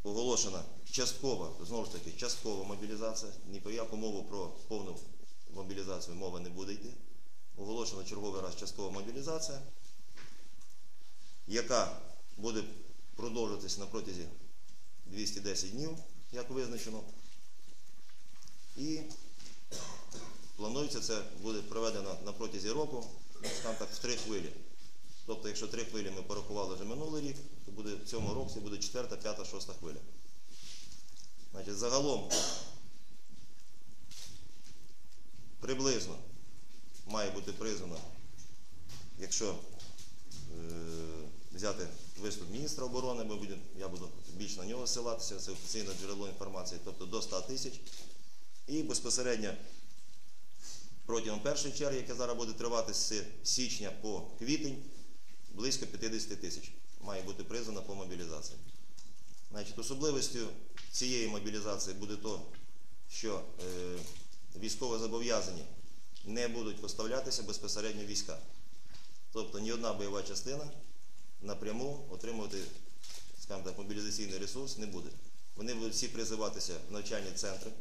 оголошена часткова, знову ж таки, часткова мобілізація. Ні по яку мову про повну мобілізацію мова не буде йти. Оголошена черговий раз часткова мобілізація, яка буде продовжуватися на протязі 210 днів, як визначено. І планується, це буде проведено на протязі року, скажімо так, в 3 хвилі. Тобто, якщо 3 хвилі ми порахували вже минулий рік, то буде в цьому році буде 4, 5, 6 хвиля. Значить, загалом приблизно має бути призвано, якщо взяти виступ міністра оборони, я буду більш на нього ссилатися, це офіційне джерело інформації, тобто до 100 тисяч. І безпосередньо протягом першої черги, яка зараз буде тривати з січня по квітень, близько 50 тисяч має бути призвано по мобілізації. Значить, особливістю цієї мобілізації буде то, що військовозобов'язані не будуть поставлятися безпосередньо війська. Тобто ні одна бойова частина напряму отримувати, скажімо так, мобілізаційний ресурс не буде. Вони будуть всі призиватися в навчальні центри.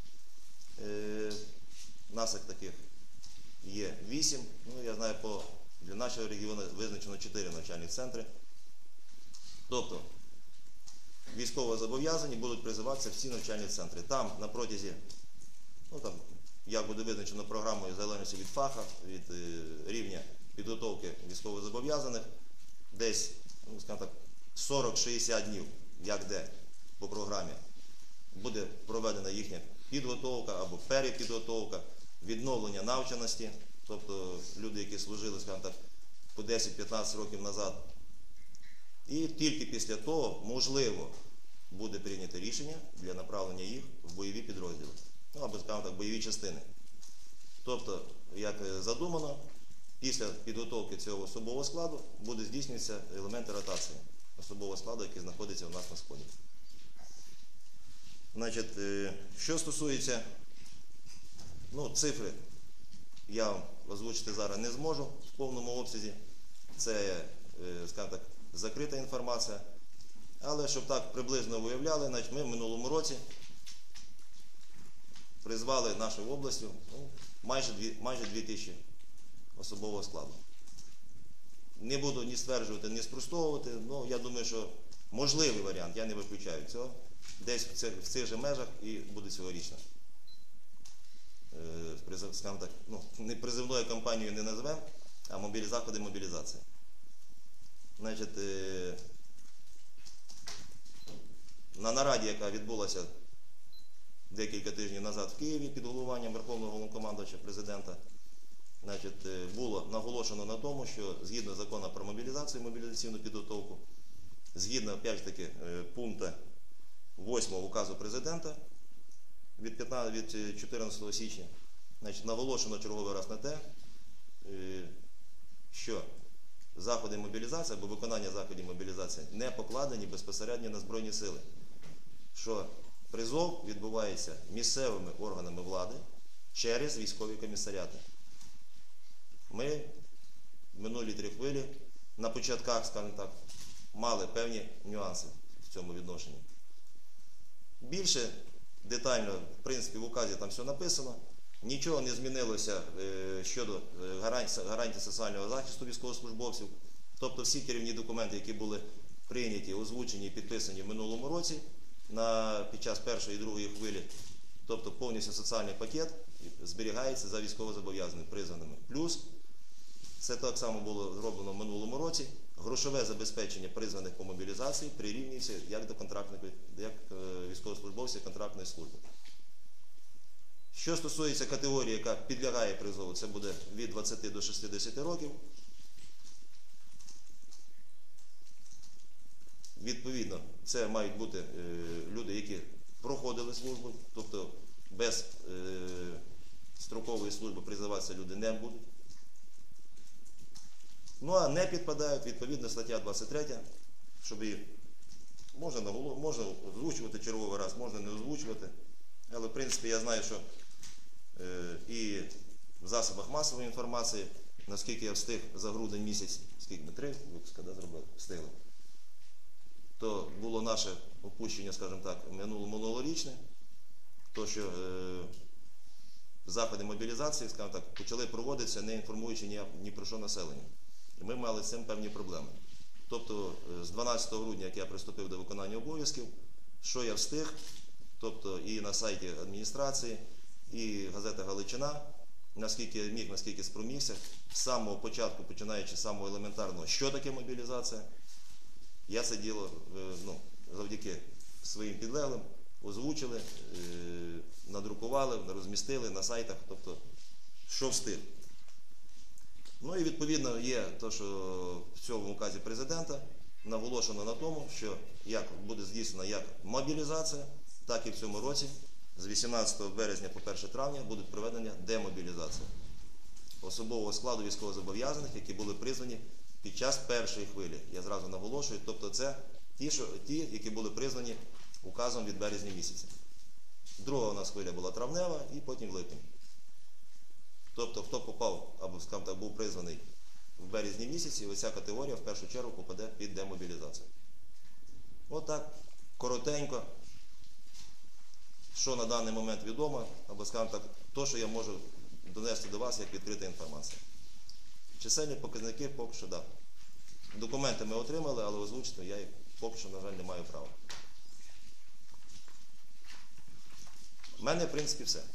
Нас таких є 8. Ну, я знаю, для нашого регіону визначено 4 навчальні центри. Тобто військовозобов'язані будуть призиватися всі навчальні центри. Там на протязі, як буде визначено програмою залежності від фаха, від рівня підготовки військовозобов'язаних, десь, скажімо так, 40-60 днів, як де по програмі, буде проведена їхня підготовка або перепідготовка, відновлення навченості, тобто люди, які служили, скажімо так, по 10-15 років назад. І тільки після того, можливо, буде прийнято рішення для направлення їх в бойові підрозділи, або, скажімо так, бойові частини. Тобто, як задумано, після підготовки цього особового складу буде здійснюватися елементи ротації особового складу, який знаходиться у нас на Сході. Значить, що стосується цифри, я вам озвучити зараз не зможу в повному обсязі. Це, скажімо так, закрита інформація. Але щоб так приблизно виявляли, значить, ми в минулому році призвали нашою областю майже 2 тисячі особового складу. Не буду ні стверджувати, ні спростовувати, але я думаю, що можливий варіант, я не виключаю цього, десь в цих же межах і буде цьогорічно. Скажімо так, не призивною кампанією не назвемо, а заходи мобілізації. Значить, на нараді, яка відбулася декілька тижнів назад в Києві під головуванням Верховного Головнокомандувача Президента, значить, було наголошено на тому, що згідно закону про мобілізацію і мобілізаційну підготовку, згідно, опять ж таки, пункту 8 указу Президента від 14 січня, значить, наголошено черговий раз на те, що заходи мобілізації або виконання заходів мобілізації не покладені безпосередньо на Збройні сили, що призов відбувається місцевими органами влади через військові комісаріати. Ми в минулі 3 хвилі на початках, скажімо так, мали певні нюанси в цьому відношенні. Більше детально, в принципі, в указі там все написано. Нічого не змінилося щодо гарантій соціального захисту військовослужбовців. Тобто всі керівні документи, які були прийняті, озвучені і підписані в минулому році під час першої і другої хвилі, тобто повністю соціальний пакет зберігається за військовозобов'язаними призваними. Плюс, це так само було зроблено в минулому році, грошове забезпечення призваних по мобілізації прирівнюється як до військовослужбовців контрактної служби. Що стосується категорії, яка підлягає призову, це буде від 20 до 60 років. Відповідно, це мають бути люди, які проходили службу, тобто без строкової служби призиватися люди не будуть. Ну а не підпадають, відповідно, стаття 23, щоб її можна озвучувати черговий раз, можна не озвучувати. Але, в принципі, я знаю, що і в засобах масової інформації, наскільки я встиг за грудень місяць, скільки ми 3 випуска зробили, встигли, то було наше опущення, скажімо так, минулорічне, то що заходи мобілізації, скажімо так, почали проводитися, не інформуючи ні про що населення. І ми мали з цим певні проблеми. Тобто з 12 грудня, як я приступив до виконання обов'язків, що я встиг, тобто і на сайті адміністрації, і газета «Галичина», наскільки я міг, наскільки спромігся, з самого початку, починаючи з самого елементарного, що таке мобілізація, я це діло завдяки своїм підлеглим озвучили, надрукували, розмістили на сайтах, тобто що встиг. Ну і відповідно є те, що в цьому указі президента наголошено на тому, що як буде здійснена як мобілізація, так і в цьому році з 18 березня по 1 травня будуть проведення демобілізації особового складу військовозобов'язаних, які були призвані під час першої хвилі. Я зразу наголошую, тобто це ті, які були призвані указом від березня місяця. Друга у нас хвиля була травнева і потім липень. Тобто, хто попав або, скажімо так, був призваний в березні місяці, оця категорія в першу чергу попаде під демобілізацію. Отак, коротенько, що на даний момент відомо, або, скажімо так, то, що я можу донести до вас як відкрита інформація. Чисельні показники поки що, так. Документи ми отримали, але озвучити я їх поки що, на жаль, не маю права. У мене, в принципі, все.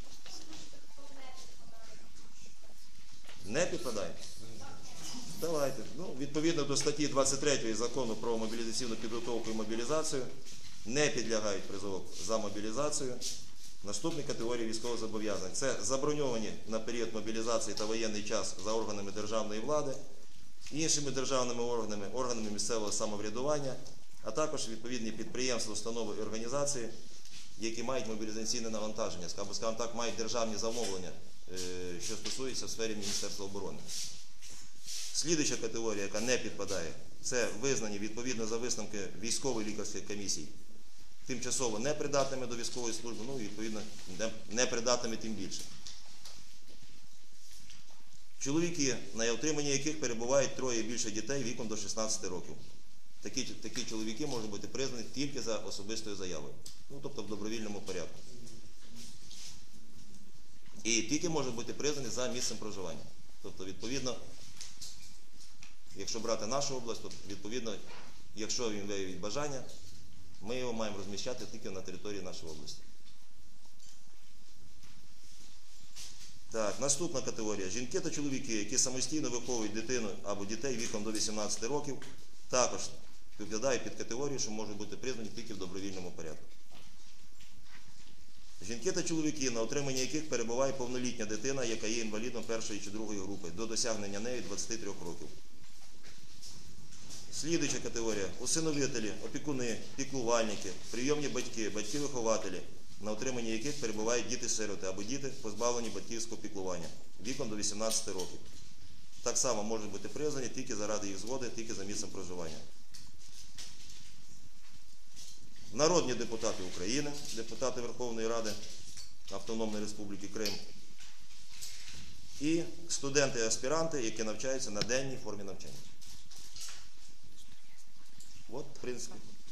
Не підпадає? Давайте. Відповідно до статті 23 Закону про мобілізаційну підготовку і мобілізацію не підлягають призову за мобілізацію наступні категорії військовозобов'язаних. Це заброньовані на період мобілізації та воєнний час за органами державної влади, іншими державними органами, органами місцевого самоврядування, а також відповідні підприємства, установи і організації, які мають мобілізаційне навантаження, або, скажімо так, мають державні замовлення, що стосується в сфері Міністерства оборони. Слідуюча категорія, яка не підпадає, це визнані відповідно за висновки військової лікарських комісій тимчасово непридатними до військової служби, і відповідно непридатними тим більше. Чоловіки, на утриманні яких перебувають троє і більше дітей віком до 16 років. Такі чоловіки можуть бути признані тільки за особистою заявою, тобто в добровільному порядку. І тільки можуть бути признані за місцем проживання. Тобто, відповідно, якщо брати нашу область, то, відповідно, якщо він виявить бажання, ми його маємо розміщати тільки на території нашої області. Так, наступна категорія. Жінки та чоловіки, які самостійно виховують дитину або дітей віком до 18 років, також підпадають під категорію, що можуть бути признані тільки в добровільному порядку. Жінки та чоловіки, на утриманні яких перебуває повнолітня дитина, яка є інвалідом першої чи другої групи, до досягнення нею 23 років. Слідуюча категорія – усиновителі, опікуни, піклувальники, прийомні батьки, батьки-вихователі, на утриманні яких перебувають діти-сироти або діти, позбавлені батьківського піклування, віком до 18 років. Так само можуть бути признані тільки заради їх згоди, тільки за місцем проживання. Народні депутати України, депутати Верховної Ради Автономної Республіки Крим і студенти-аспіранти, які навчаються на денній формі навчання. От, в принципі.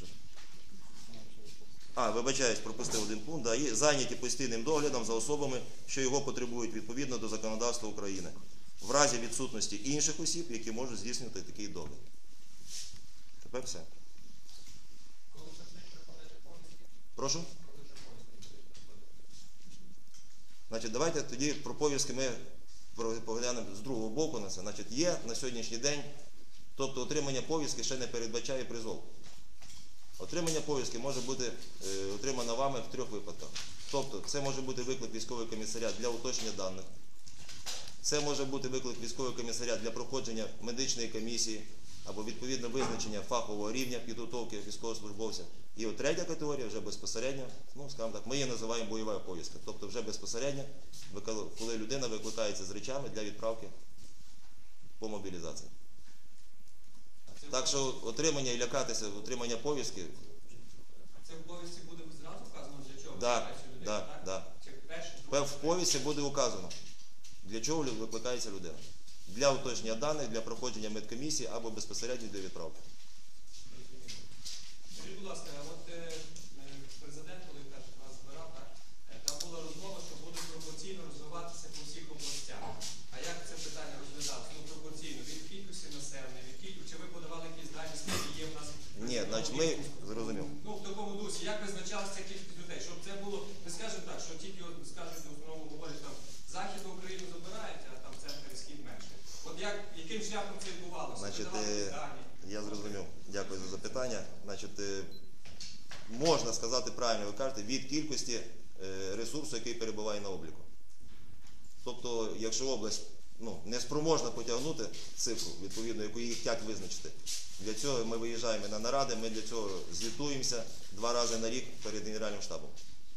Вибачаюсь, пропустив один пункт. Да, і зайняті постійним доглядом за особами, що його потребують відповідно до законодавства України, в разі відсутності інших осіб, які можуть здійснювати такий догляд. Тепер все. Прошу? Значить, давайте тоді про повістки ми поглянемо з другого боку на це. Значить, є на сьогоднішній день, тобто отримання повістки ще не передбачає призов. Отримання повістки може бути отримано вами в 3 випадках. Тобто, це може бути виклик військовий комісаріат для уточнення даних, це може бути виклик військовий комісаріат для проходження медичної комісії або відповідно визначення фахового рівня підготовки військовослужбовця. І от третя категорія вже безпосередньо, скажімо так, ми її називаємо бойова повістка. Тобто вже безпосередньо, коли людина викликається з речами для відправки по мобілізації. Так що отримання і лякатися, отримання повістки. А це в повістці буде зразу вказано, для чого? Так. В повістці буде указано, для чого викликається людина. Для уточнення даних, для проходження медкомісії або безпосередньо для відправки. ласка, от президент, коли перший раз збирав, так, там була розмова, що буде пропорційно розвиватися по всіх областях. А як це питання розглядалося? Ну, пропорційно, від кількості населення, від кількості, чи ви подавали якісь дані, скільки є в нас? Ні, значить ми зрозумів. Ну, в такому дусі, як визначалася кількість людей? Щоб це було, ми скажемо так, що тільки, от, скажуть, в основному говорять, там, Західну Україну забирають, а там центр і схід менше. От яким шляхом це відбувалося? Значить, Подавали дані? я зрозумів. Дякую за запитання. Значить, можна сказати правильно, ви кажете, від кількості ресурсу, який перебуває на обліку. Тобто, якщо область не спроможна потягнути цифру, відповідно, яку їх як визначити, для цього ми виїжджаємо на наради, ми для цього звітуємося 2 рази на рік перед Генеральним штабом.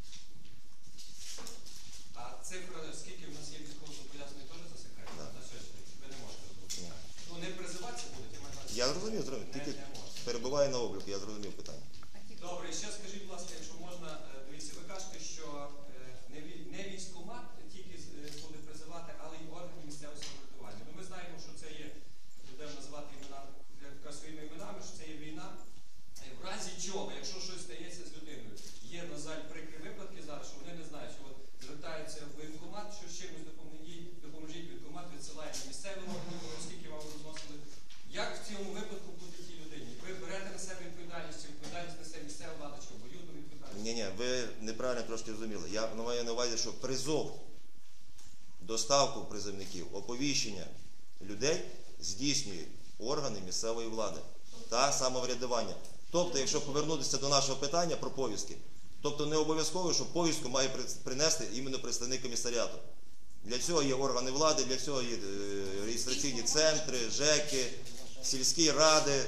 А цифра, скільки в нас є військовозобов'язаних, теж засікається? Да. На сьогодні ви не можете розповісти. Ну, не призиватися будуть, Я зрозумів, тільки не можна. перебуває на обліку, я зрозумів питання. Добре, і ще скажіть, будь ласка, якщо можна, дивіться, ви кажете, що не військкомат тільки буде призивати, але й органи місцевого самоврядування. Ну, ми знаємо, що це є, будемо називати імена своїми іменами, що це є війна. В разі чого, якщо щось стається з людиною, є, на жаль, прикрі випадки зараз, що вони не знають, що от звертаються в воєнкомат, що з чимось допоможіть, воєнкомат відсилає на місцеві органи, оскільки вам розносили. Як в цьому випадку бути тій людині? Ви берете на себе відповідальність, чи відповідальність несе місцева влада, чи обоюдну відповідальність? Ні, ви неправильно трошки зрозуміли. Я маю на увазі, що призов, доставку призовників, оповіщення людей здійснюють органи місцевої влади та самоврядування. Тобто, якщо повернутися до нашого питання про повістки, тобто не обов'язково, що повістку має принести іменно представник комісаріату. Для цього є органи влади, для цього є реєстраційні центри, ЖЕКи, сільські ради.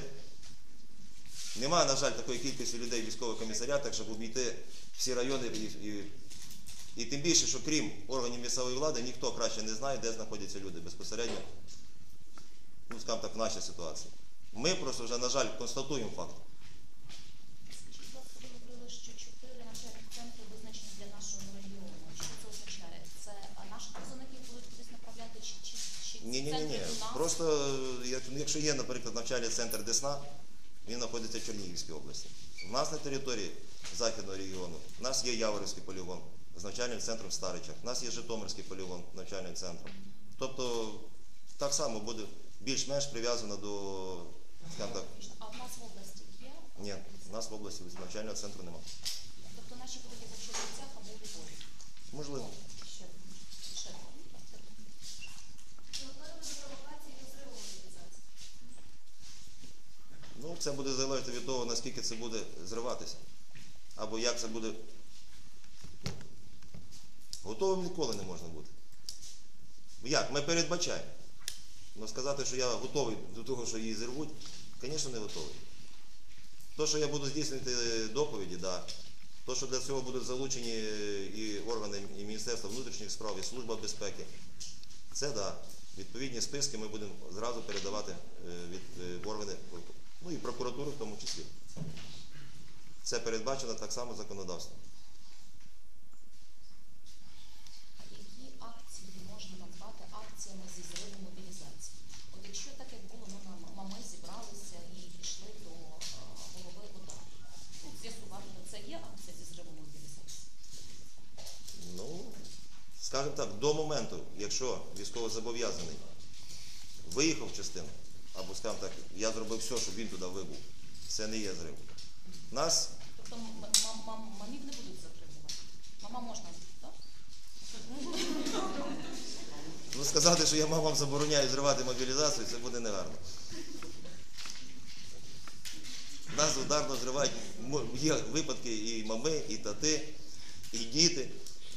Немає, на жаль, такої кількості людей в військових комісаріатах, щоб обійти всі райони. І тим більше, що крім органів місцевої влади, ніхто краще не знає, де знаходяться люди безпосередньо, скажімо так, в нашій ситуації. Ми просто вже, на жаль, констатуємо факт. Скажіть, будь ласка, ви говорили, що 4 навчальних центри визначені для нашого регіону. Що це означає? Це наших призовників будуть кудись направляти, чи Ні. центри у нас? Просто, якщо є, наприклад, навчальний центр Десна, він знаходиться в Чернігівській області. У нас на території Західного регіону, у нас є Яворівський полігон з навчальним центром в Старичах, у нас є Житомирський полігон з навчальним центром. Тобто, так само буде більш-менш прив'язано до, скажімо так. А в нас в області є? Ні, у нас в області навчального центру немає. Тобто наші будуть або в Чернівцях, або у Львові? Можливо. Ще. Це буде залежати від того, наскільки це буде зриватися. Або як це буде. Готовим ніколи не можна бути. Як? Ми передбачаємо. Но сказати, що я готовий до того, що її зірвуть, звісно, не готовий. То, що я буду здійснювати доповіді, да. То, що для цього будуть залучені і органи, і Міністерства внутрішніх справ, і Служба безпеки, це да. Відповідні списки ми будемо зразу передавати від органи, і прокуратури в тому числі. Це передбачено так само законодавством. А які акції можна назвати акціями зі зриву мобілізації? От якщо так як було, ми зібралися і пішли до голови ОДА, з'ясувати, це є акція зі зриву мобілізації? Скажімо так, до моменту, якщо військовозобов'язаний виїхав в частину, або, скажімо так, я зробив все, щоб він туди вибув, це не є зрив. Нас... Тобто мамів не будуть затримувати? Мама можна, так? Сказати, що я мамам забороняю зривати мобілізацію, це буде негарно. Нас ударно зривають, є випадки і мами, і тати, і діти.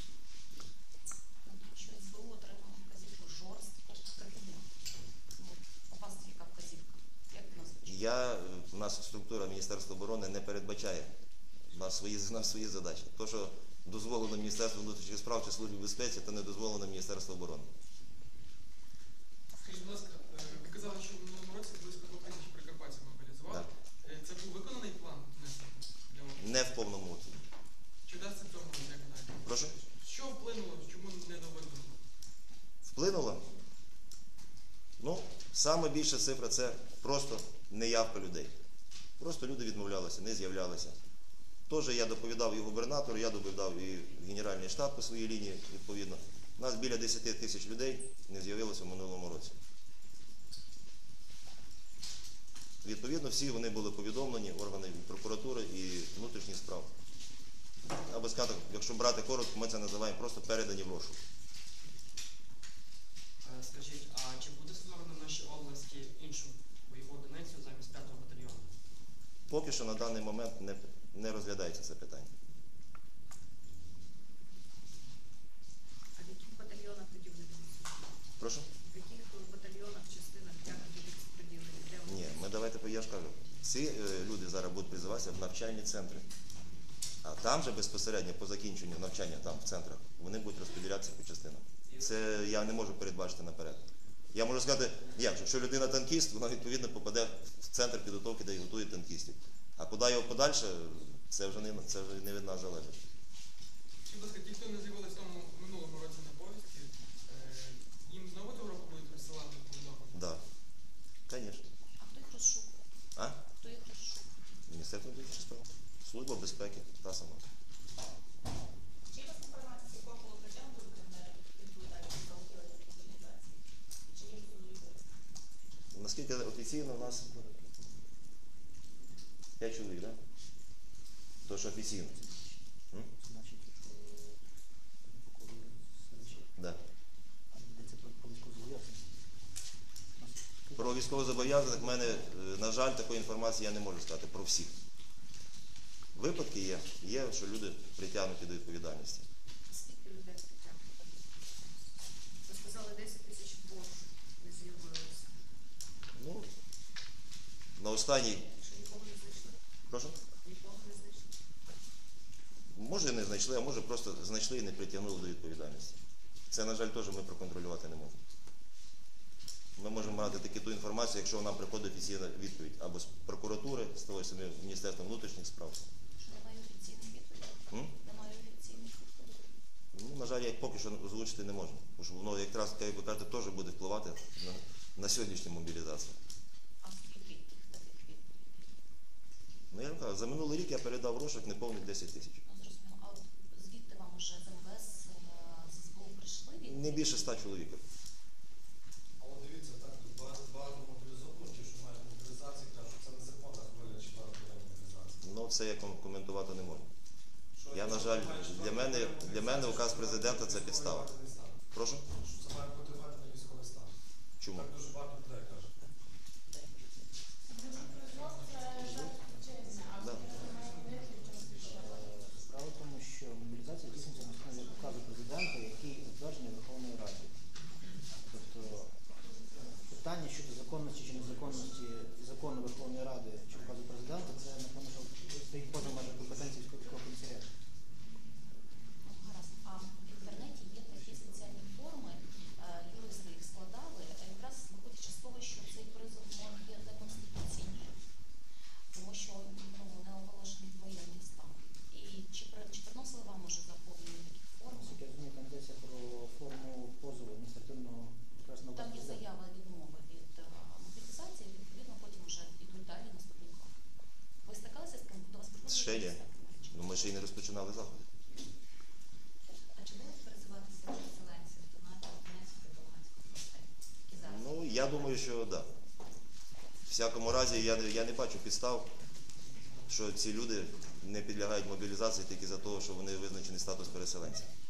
Що СБУ отримала вказівку жорстко припиняти. У вас яка вказівка? Як нас? У нас структура Міністерства оборони не передбачає. У нас свої задачі. То, що дозволено Міністерству внутрішніх справ чи Службі безпеки, то не дозволено Міністерству оборони. Скажіть, будь ласка, ви казали, що в минулому році близько 2 тисяч прикарпатців мобілізували. Це був виконаний план для вас? Не в повному обсязі. Чи вдасться в цьому році, як гадаєте? Прошу? Що вплинуло, чому не доведено? Вплинуло? Саме більша цифра – це просто неявка людей. Просто люди відмовлялися, не з'являлися. Теж я доповідав і губернатору, я доповідав і Генеральний штаб по своїй лінії, відповідно. У нас біля 10 тисяч людей не з'явилося в минулому році. Відповідно, всі вони були повідомлені, органи прокуратури і внутрішніх справ. Або сказати, якщо брати коротко, ми це називаємо просто передані в розшук. Скажіть, а чи буде створено в нашій області іншу бойову одиницю замість 5-го батальйону? Поки що на даний момент не розглядається це питання. А в яких батальйонах тоді вони будуть? Прошу? В яких батальйонах, частинах, як будуть розподілені? Де вони? Ні, ми давайте, я ж кажу, ці люди зараз будуть призиватися в навчальні центри. А там же безпосередньо по закінченню навчання там в центрах вони будуть розподілятися по частинам. Це я не можу передбачити наперед. Я можу сказати, якщо людина танкіст, вона відповідно попаде в центр підготовки, де й готують танкістів. А куди його подальше, це вже не від нас залежить. Будь ласка, ті, хто не з'явилися в тому минулому році на повістки, їм знову цього року будуть розсилати повідомлення? Так, звісно. А хто їх розшукує? А? Хто їх розшукує? Міністерство внутрішніх справ. Служба безпеки, та сама. Чи є у вас інформація, з якого було притягнуто відповідальність за ухилення від мобілізації? Чи є судові? Наскільки офіційно у нас 5 чоловік, так? То що офіційно. Значить, Да. йдеться про військовозобов'язаних. Про військовозобов'язаних в мене, на жаль, такої інформації я не можу сказати про всіх. Випадки є, що люди притягнуті до відповідальності. Скільки людей притягнуто? Ви сказали 10 тисяч борг не з'явилося. Ну, на останній, Що нікого не знайшли? прошу, Нікого не знайшли. може і не знайшли, а може просто знайшли і не притягнули до відповідальності. Це, на жаль, теж ми проконтролювати не можемо. Ми можемо мати таки ту інформацію, якщо нам приходить офіційна відповідь або з прокуратури, з того самого Міністерства внутрішніх справ. Що немає офіційних відповідей? Немає офіційних відповідей. Ну, на жаль, я поки що озвучити не можу. Тому що воно якраз, як ви кажете, теж буде впливати на сьогоднішню мобілізацію. А скільки таких відповідей? Ну, я вам кажу, за минулий рік я передав в розшук неповних 10 тисяч. Ну, зрозуміло. А от звідти вам уже з МВС, з СБУ прийшли відповіді? Не більше 100 чоловік. Але дивіться, так багато мобілізованих, що мають мобілізації, кажуть, що це незаконна хвиля четвертої мобілізації. Ну, це я коментувати не можу. Що Я, на жаль, для мене указ президента це підстава. Прошу? Що це має бути введений військовий стан. Чому? Так дуже багато людей кажуть. Да. Справа в тому, що мобілізація здійснюється на основі указу президента, який затверджений Верховною Радою. Тобто питання щодо законності чи незаконності закону Верховної Ради чи указу президента, це, напевно, що стоїть поза межами компетенції військового комісаріату. Ну, гаразд. А в інтернеті є такі спеціальні форми, юристи їх складали, якраз виходячи з того, що цей призов є неконституційним, тому що не оголошений воєнний стан. І чи приносили вам уже заповнені такі форми? Наскільки я розумію, там йдеться про форму позову адміністративного якраз на указ Там є президента. заява відмови від мобілізації, відповідно потім вже йдуть далі наступні кроки. Ви стикалися з тим, до вас приходили? Ще є. Ну, ми ще й не розпочинали заходи. А чи будуть призиватися переселенці до Донецької та Луганської областей? Які зараз? Ну, я думаю, що так. Да. В всякому разі, я не бачу підстав, що ці люди не підлягають мобілізації тільки за те, що вони визначений статус переселенців.